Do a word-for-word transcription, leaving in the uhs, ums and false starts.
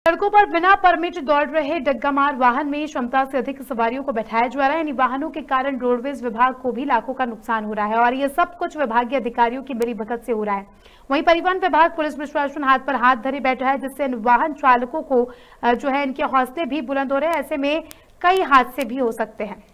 सड़कों पर बिना परमिट दौड़ रहे डग्गामार वाहन में क्षमता से अधिक सवारियों को बैठाया जा रहा है। इन वाहनों के कारण रोडवेज विभाग को भी लाखों का नुकसान हो रहा है और ये सब कुछ विभागीय अधिकारियों की मिलीभगत से हो रहा है। वहीं परिवहन विभाग पुलिस प्रशासन हाथ पर हाथ धरे बैठा है, जिससे इन वाहन चालकों को जो है इनके हौसले भी बुलंद हो रहे हैं। ऐसे में कई हादसे भी हो सकते हैं।